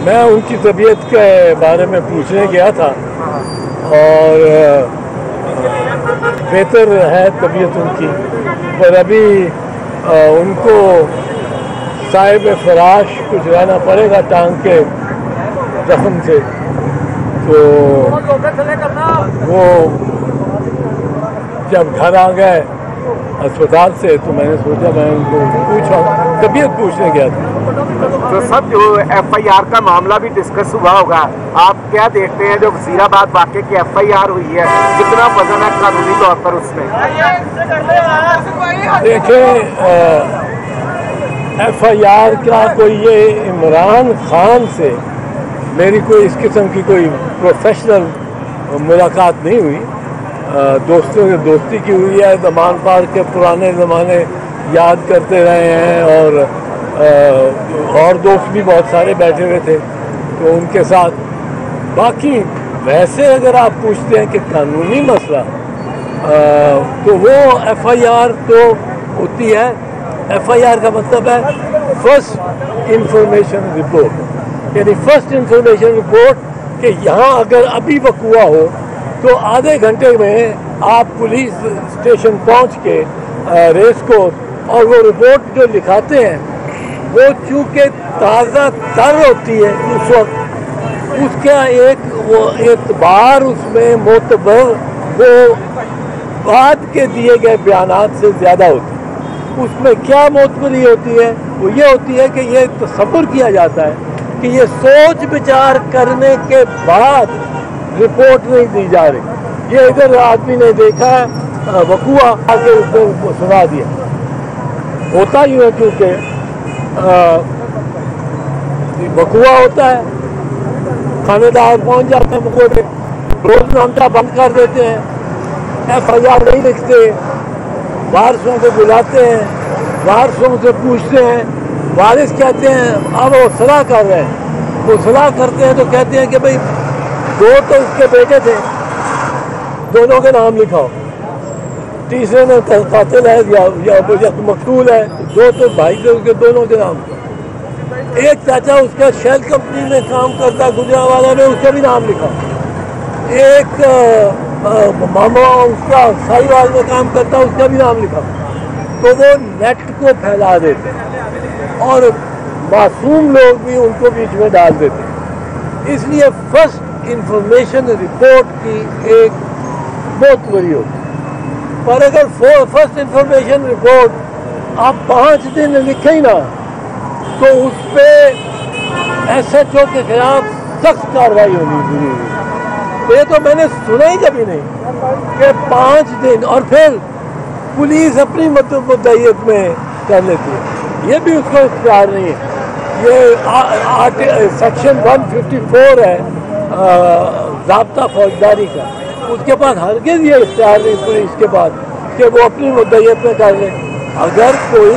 میں ان کی طبیعت کے بارے میں پوچھنے گیا تھا اور بہتر ہے طبیعت ان کی، پر ابھی ان کو صاحب فراش کچھ رہنا پڑے گا ٹانگ کے زخم سے، تو وہ جب گھر آ گئے اسپتال سے تو میں نے سوچا میں ان کو پوچھا، طبیعت پوچھنے گیا تھا۔ تو سب جو ایف آئی آر کا معاملہ بھی ڈسکس ہوا ہوگا، آپ کیا دیکھتے ہیں جو وزیر آباد واقعے کی ایف آئی آر ہوئی ہے، کتنا وزن ہے قانونی طور پر اس میں؟ دیکھیں ایف آئی آر کا کوئی یہ عمران خان سے میری کوئی اس قسم کی کوئی پروفیشنل ملاقات نہیں ہوئی، دوستوں سے دوستی کی ہوئی ہے، زمان پارک کے پرانے زمانے یاد کرتے رہے ہیں اور دوست بھی بہت سارے بیٹھے ہوئے تھے تو ان کے ساتھ۔ باقی ویسے اگر آپ پوچھتے ہیں کہ قانونی مسئلہ تو وہ ایف آئی آر تو ہوتی ہے، ایف آئی آر کا مطلب ہے فرسٹ انفارمیشن رپورٹ، یعنی فرسٹ انفارمیشن رپورٹ کہ یہاں اگر ابھی وقوع ہو تو آدھے گھنٹے میں آپ پولیس اسٹیشن پہنچ کے ریس کورس، اور وہ رپورٹ جو لکھاتے ہیں وہ چونکہ تازہ تر ہوتی ہے اس وقت، اس کا ایک وہ اعتبار اس میں معتبر وہ بعد کے دیے گئے بیانات سے زیادہ ہوتی ہے۔ اس میں کیا معتبری ہوتی ہے؟ وہ یہ ہوتی ہے کہ یہ تصور کیا جاتا ہے کہ یہ سوچ بچار کرنے کے بعد رپورٹ نہیں دی جا رہی، یہ ادھر آدمی نے دیکھا ہے وقوع آ کے اس نے سنا دیا۔ ہوتا ہی ہے کیونکہ وقوع ہوتا ہے، تھانے دار پہنچ جاتے ہیں وقوع پہ، روز نامہ بند کر دیتے ہیں، ایف آئی آر نہیں لکھتے، وارثوں کو بلاتے ہیں، وارثوں سے پوچھتے ہیں، وارث کہتے ہیں اب وہ صلاح کر رہے ہیں، وہ صلاح کرتے ہیں تو کہتے ہیں کہ بھئی دو تو اس کے بیٹے تھے، دونوں کے نام لکھاؤ، تیسرے میں قاتل ہے یا مقتول ہے، دو تو بھائی تھے اس کے، دونوں کے نام۔ ایک چاچا اس کا شیل کمپنی میں کام کرتا گجرانوالہ میں، اس کا بھی نام لکھا، ایک ماما اس کا ساہیوال میں کام کرتا اس کا بھی نام لکھا۔ تو وہ نیٹ کو پھیلا دیتے اور معصوم لوگ بھی ان کو بیچ میں ڈال دیتے، اس لیے فرسٹ انفارمیشن رپورٹ کی ایک بہت بڑی ہوتی ہے۔ پر اگر فرسٹ انفارمیشن رپورٹ آپ 5 دن لکھیں ہی نہ تو اس پہ ایس ایچ او کے خلاف سخت کارروائی ہونی ضروری ہے۔ یہ تو میں نے سنا ہی کبھی نہیں کہ 5 دن، اور پھر پولیس اپنی مدعیت میں کر لیتی ہے، یہ بھی اس کو اختیار نہیں ہے۔ یہ سیکشن 154 ہے ضابطہ فوجداری کا، اس کے بعد ہرگز یہ اختیار نہیں پولیس کے بعد کہ وہ اپنی مدعیت میں کر لے۔ اگر کوئی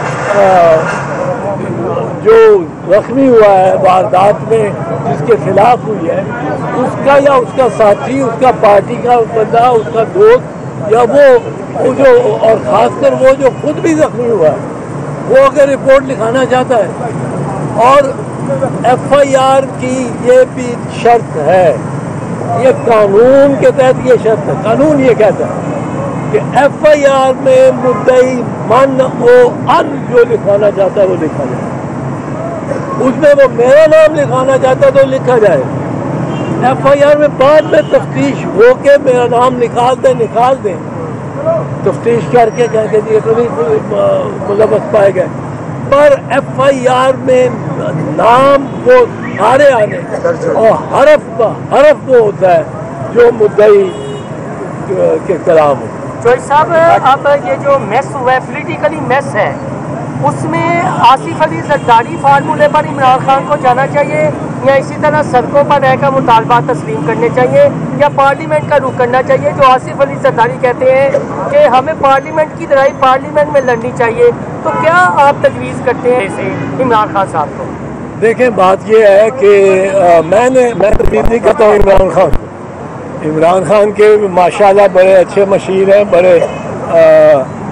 جو زخمی ہوا ہے واردات میں جس کے خلاف ہوئی ہے، اس کا یا اس کا ساتھی، اس کا پارٹی کا بندہ، اس کا دوست، یا وہ جو، اور خاص کر وہ جو خود بھی زخمی ہوا ہے، وہ اگر رپورٹ لکھانا چاہتا ہے، اور ایف آئی آر کی یہ بھی شرط ہے، یہ قانون کے تحت یہ شرط ہے، قانون یہ کہتا ہے کہ ایف آئی آر میں مدعی من و ان جو لکھوانا چاہتا ہے وہ لکھا جائے، اس میں وہ میرا نام لکھوانا چاہتا ہے تو لکھا جائے۔ ایف آئی آر میں بعد میں تفتیش ہو کے میرا نام نکال دیں، تفتیش کر کے کہہ کے دیے تو نہیں ملوث پائے گئے، پر ایف آئی آر میں نام وہ سارے آنے اور حرف وہ ہوتا ہے جو مدعی کے کلام ہو۔ جوئی صاحب، اب یہ جو میس ہوا ہے، پولیٹیکلی میس ہے، اس میں آصف علی زرداری فارمولے پر عمران خان کو جانا چاہیے، یا اسی طرح سڑکوں پر رہ کر مطالبات تسلیم کرنے چاہیے، یا پارلیمنٹ کا رخ کرنا چاہیے؟ جو آصف علی زرداری کہتے ہیں کہ ہمیں پارلیمنٹ کی لڑائی پارلیمنٹ میں لڑنی چاہیے، تو کیا آپ تجویز کرتے ہیں اسے عمران خان صاحب کو؟ دیکھیں بات یہ ہے کہ میں تجویز نہیں کرتا ہوں عمران خان کو۔ عمران خان کے ماشاءاللہ بڑے اچھے مشیر ہیں، بڑے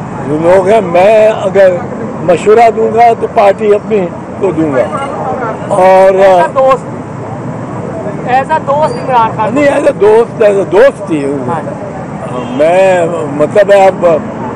لوگ ہیں، میں اگر مشورہ دوں گا تو پارٹی اپنی کو دوں گا، اور ایز اے دوست عمران خان نہیں ایز اے دوست ہی میں مطلب ہے اب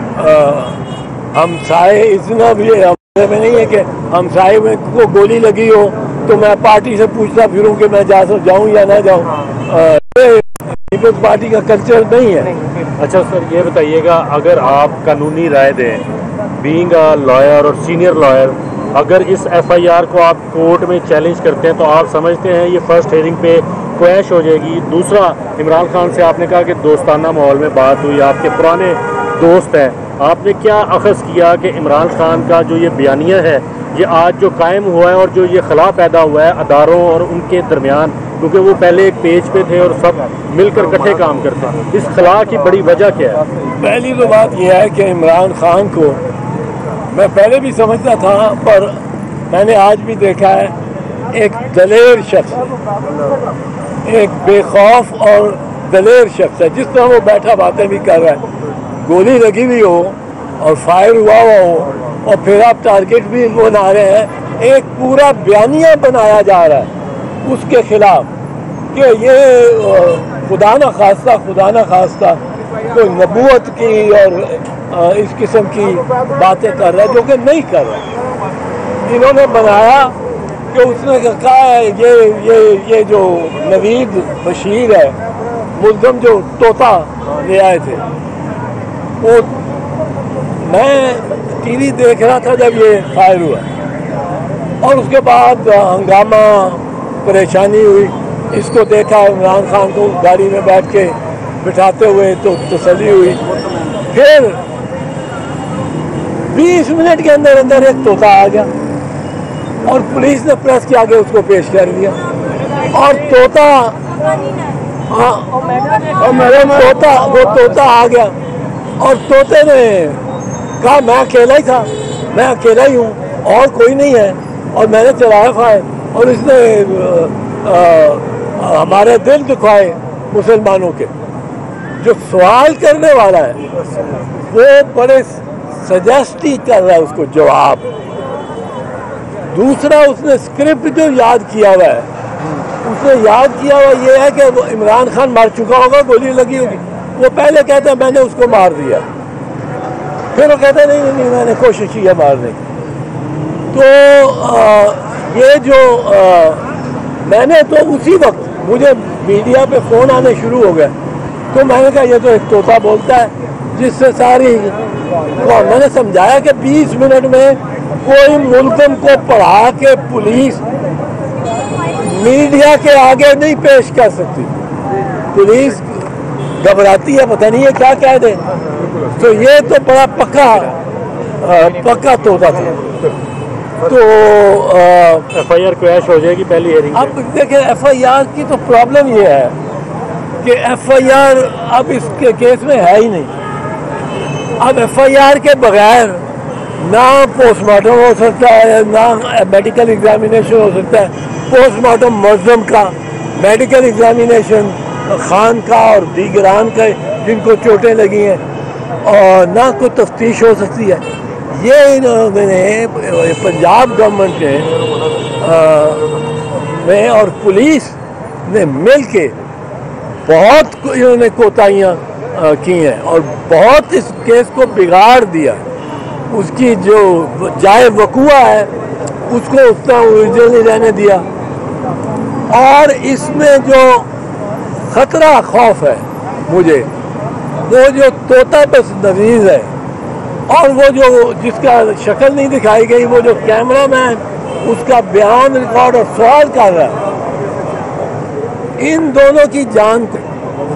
ہمسائے اتنا بھی ہمارے میں نہیں ہے کہ ہمسائے میں کو گولی لگی ہو تو میں پارٹی سے پوچھتا پھروں کہ میں جاؤں یا نہ جاؤں. پیپلز پارٹی کا کلچر نہیں ہے. اچھا سر یہ بتائیے گا اگر آپ قانونی رائے دیں بینگ اے لائر اور سینئر لائر, اگر اس ایف آئی آر کو آپ کورٹ میں چیلنج کرتے ہیں تو آپ سمجھتے ہیں یہ فرسٹ ہیئرنگ پہ کویش ہو جائے گی؟ دوسرا, عمران خان سے آپ نے کہا کہ دوستانہ ماحول میں بات ہوئی, آپ کے پرانے دوست ہیں, آپ نے کیا اخذ کیا کہ عمران خان کا جو یہ بیانیہ ہے یہ آج جو قائم ہوا ہے اور جو یہ خلا پیدا ہوا ہے اداروں اور ان کے درمیان, کیونکہ وہ پہلے ایک پیج پہ تھے اور سب مل کر اکٹھے کام کرتے ہیں, اس خلا کی بڑی وجہ کیا ہے؟ پہلی تو بات یہ ہے کہ عمران خان کو میں پہلے بھی سمجھتا تھا, پر میں نے آج بھی دیکھا ہے ایک دلیر شخص, ایک بے خوف اور دلیر شخص ہے. جس طرح وہ بیٹھا باتیں بھی کر رہا ہے, گولی لگی ہوئی ہو اور فائر ہوا ہو اور پھر آپ ٹارگیٹ بھی بنا رہے ہیں, ایک پورا بیانیہ بنایا جا رہا ہے اس کے خلاف کہ یہ خدا نہ خواستہ کوئی نبوت کی اور اس قسم کی باتیں کر رہا ہے جو کہ نہیں کر رہا. انہوں نے بنایا کہ اس نے کہا ہے یہ جو نوید بشیر ہے ملزم جو طوطا لے آئے تھے, وہ میں ٹی وی دیکھ رہا تھا جب یہ فائر ہوا اور اس کے بعد ہنگامہ پریشانی ہوئی. اس کو دیکھا عمران خان کو گاڑی میں بیٹھ کے بٹھاتے ہوئے تو تسلی ہوئی. پھر 20 منٹ کے اندر ایک طوطا آ گیا اور پولیس نے پریس کے آگے اس کو پیش کر دیا اور طوطا وہ طوطا آ گیا اور طوطے نے کہا میں اکیلا ہی تھا, میں اکیلا ہی ہوں اور کوئی نہیں ہے, اور میں نے چلایا فائر اور اس نے ہمارے دل دکھائے مسلمانوں کے. جو سوال کرنے والا ہے وہ بڑے سجیسٹ ہی کر رہا ہے اس کو جواب. دوسرا اس نے اسکرپٹ جو یاد کیا ہوا ہے, اس نے یاد کیا ہوا یہ ہے کہ وہ عمران خان مار چکا ہوگا, گولی لگی ہوگی. وہ پہلے کہتا ہے میں نے اس کو مار دیا, پھر وہ کہتا ہے نہیں میں نے کوشش کی ہے مارنے کی. تو یہ جو میں نے تو اسی وقت مجھے میڈیا پہ فون آنے شروع ہو گئے تو میں نے کہا یہ تو ایک طوطا بولتا ہے جس سے ساری میں نے سمجھایا کہ 20 منٹ میں کوئی ملزم کو پڑھا کے پولیس میڈیا کے آگے نہیں پیش کر سکتی. پولیس گھبراتی ہے, پتہ نہیں ہے کیا کہہ دے. تو یہ تو بڑا پکا طوطا تھا. تو ایف آئی آر کویش ہو جائے گی پہلی ہیئرنگ. اب دیکھیں ایف آئی آر کی تو پرابلم یہ ہے کہ ایف آئی آر اب اس کے کیس میں ہے ہی نہیں. اب ایف آئی آر کے بغیر نہ پوسٹ مارٹم ہو سکتا ہے, نہ میڈیکل ایگزامینیشن ہو سکتا ہے. پوسٹ مارٹم ملزم کا, میڈیکل ایگزامینیشن خان کا اور دیگران کا جن کو چوٹیں لگی ہیں, اور نہ کوئی تفتیش ہو سکتی ہے. یہ انہوں نے پنجاب گورنمنٹ میں اور پولیس نے مل کے بہت انہوں نے کوتاہیاں کی ہیں اور بہت اس کیس کو بگاڑ دیا. اس کی جو جائے وقوع ہے اس کو اس طرح اوریجنل نہیں رہنے دیا, اور اس میں جو خطرہ خوف ہے مجھے وہ جو طوطا بس نویز ہے اور وہ جو جس کا شکل نہیں دکھائی گئی, وہ جو کیمرہ مین اس کا بیان ریکارڈ اور سوال کر رہا ہے, ان دونوں کی جان کو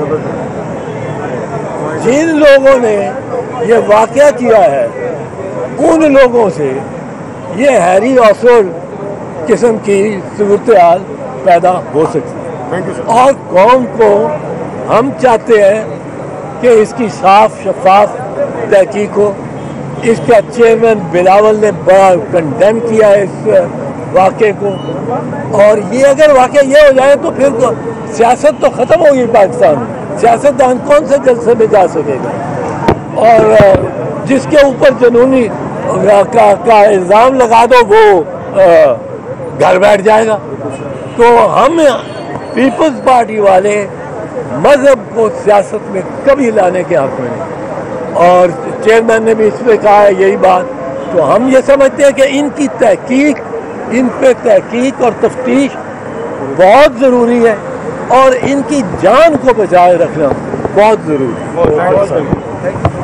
جن لوگوں نے یہ واقعہ کیا ہے ان لوگوں سے یہ ہیری آسر قسم کی صورتحال پیدا ہو سکتی ہے. اور قوم کو ہم چاہتے ہیں کہ اس کی صاف شفاف تحقیق ہو. اس کا چیئرمین بلاول نے بڑا کنڈیم کیا ہے اس واقعے کو, اور یہ اگر واقعہ یہ ہو جائے تو پھر سیاست تو ختم ہوگی پاکستان میں. سیاستدان کون سے جلسے میں جا سکے گا, اور جس کے اوپر جنونی کا الزام لگا دو وہ گھر بیٹھ جائے گا. تو ہم پیپلز پارٹی والے مذہب کو سیاست میں کبھی لانے کے حق میں نہیں, اور چیئرمین نے بھی اس پہ کہا ہے یہی بات. تو ہم یہ سمجھتے ہیں کہ ان کی تحقیق, ان پہ تحقیق اور تفتیش بہت ضروری ہے, اور ان کی جان کو بچائے رکھنا بہت ضروری ہے.